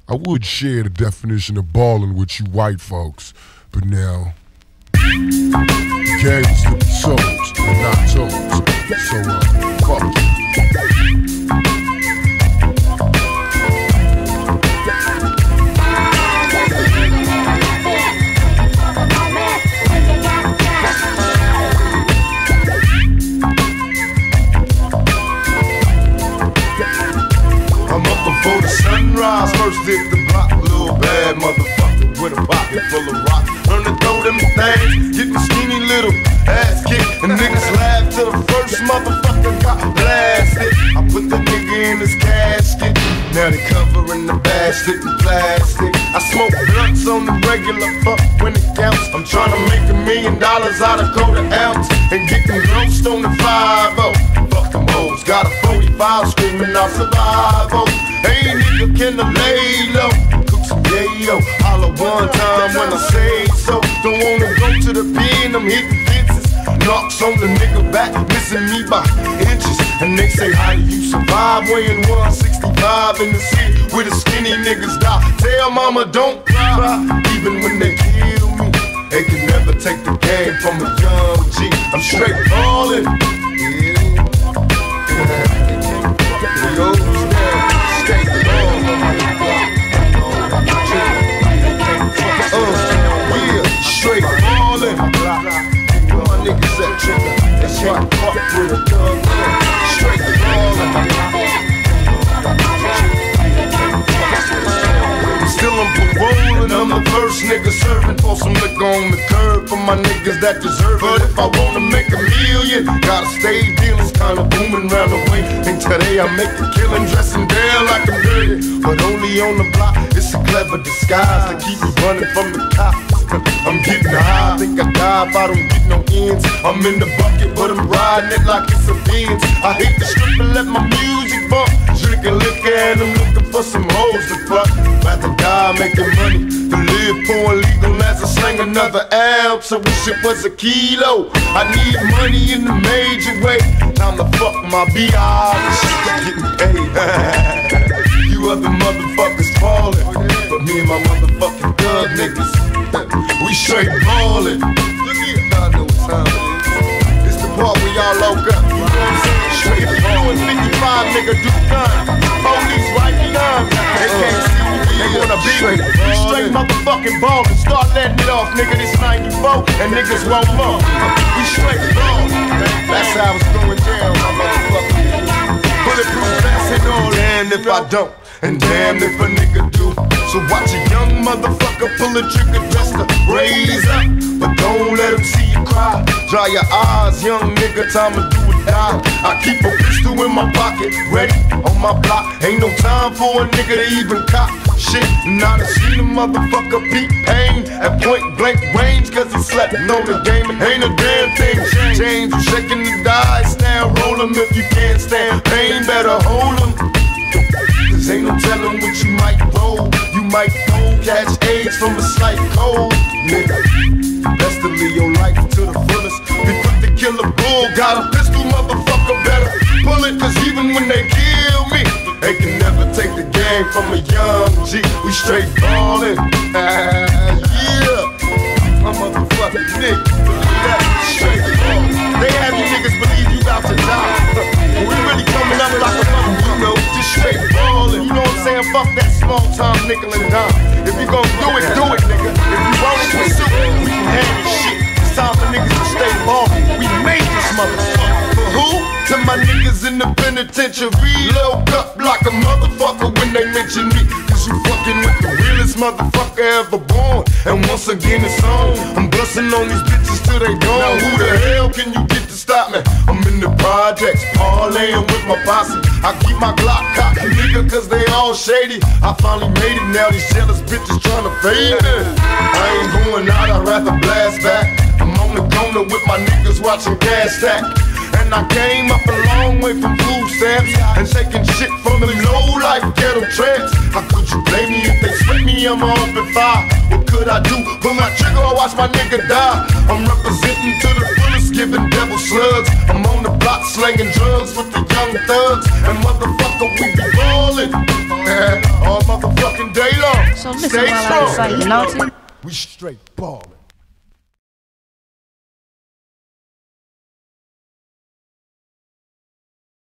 I would share the definition of ballin' with you white folks, but now the game is for the souls and not toes. So fuck you. Before the sunrise, first hit the block, little bad motherfucker with a pocket full of rock. Learn to throw them things, get the skinny little ass kicked, and niggas laugh till the first motherfucker got blasted. I put the nigga in his casket, now they covering the basket in plastic. I smoke blunts on the regular, fuck when it counts. I'm trying to make $1 million out of quarter ounce and get them roast on the 5-0. Fuck them hoes, got a 45 screaming out survival. Hey nigga, can I lay low? Cook some yayo, holla one time when I say so. Don't wanna go to the pen, I'm hitting fences. Knocks on the nigga back, missing me by inches. And they say, how do you survive weighing 165 in the city where the skinny niggas die? Tell mama don't cry, even when they kill me. They can never take the game from a young G. I'm straight ballin'. Straight ballin'. Where my niggas at, trigger? That's right, fuck with a gun. Straight ballin'. Still I'm parolin', I'm the first nigga serving. Pour some liquor on the curb for my niggas that deserve it. But if I wanna make $1 million, gotta stay dealin', kinda booming round the way. And today I make a killin', dressing down like I'm dirty, but only on the block. It's a clever disguise to keep me running from the cops. I'm getting high, I think I die if I don't get no ends. I'm in the bucket, but I'm riding it like it's a Benz. I hate the strip and let my music bump. Drinking liquor and I'm looking for some hoes to fuck. Rather die making money than live poor and legal as I slang another ounce. I wish it was a kilo. I need money in a major way. Time to fuck my B.I. Getting paid. You other motherfuckers fallin', but me and my motherfucking thug niggas, we straight ballin'. Look here, I know what time it is. It's the part where y'all lock up. You know what I'm saying? Straight ballin', 55 nigga do gun. Police right behind me. They can't see me, they wanna be me. We straight motherfucking ballin'. Start letting it off, nigga. This 94 and niggas won't more. We straight ballin'. That's how it's going down, my motherfucker. Bulletproof vest and all. Damn if I don't, and damn if a nigga do. So watch a young motherfucker pull a trigger just to raise up, but don't let him see you cry. Dry your eyes, young nigga, time to do or die. I keep a pistol in my pocket, ready on my block. Ain't no time for a nigga to even cop shit. Now to see the motherfucker beat pain at point blank range, cause he slept on the game and ain't a damn thing changed. You shaking the dice, now roll 'em. If you can't stand pain, better hold 'em. Cause ain't no telling what you might roll. You might fold, catch AIDS from a slight cold, nigga. Best to live your life to the fullest. Be quick to kill a bull, got a pistol, motherfucker, better pull it. Cause even when they kill me, they can never take the game from a young G. We straight ballin'. Yeah, my motherfucking nigga. Believe that, straight ballin'. They have you niggas believe you about to die. We really coming up like a mother, you know, just straight ballin'. You know what I'm saying? Fuck that small time nickel and dime. If you gon' do it, nigga. If you want it, pursue it. We can handle shit. It's time for niggas to stay ballin'. We made this motherfucker. For who? To my niggas in the penitentiary. Load up like a motherfucker when they mention me. Cause you fucking with the realest motherfucker ever born. And once again it's on. I'm bustin' on these bitches till they gone. Now who the hell can you get to stop me? I'm in the projects, parlaying with my posse. I keep my Glock cocked, nigga, cause they all shady. I finally made it, now these jealous bitches tryna fade me. I ain't going out, I'd rather blast back. I'm on the corner with my niggas watching gas stack. And I came up a long way from food stamps and taking shit from them low-life ghetto tramps. How could you blame me if they sweat me? I'm off at 5. What could I do? Pull my trigger or watch my nigga die. I'm representing to the fullest, giving devil slugs. I'm on the block slanging drugs with the young thugs. And motherfucker, we be ballin'. all motherfucking day long. So listen Stay while I strong. recite, you naughty. We straight ballin'.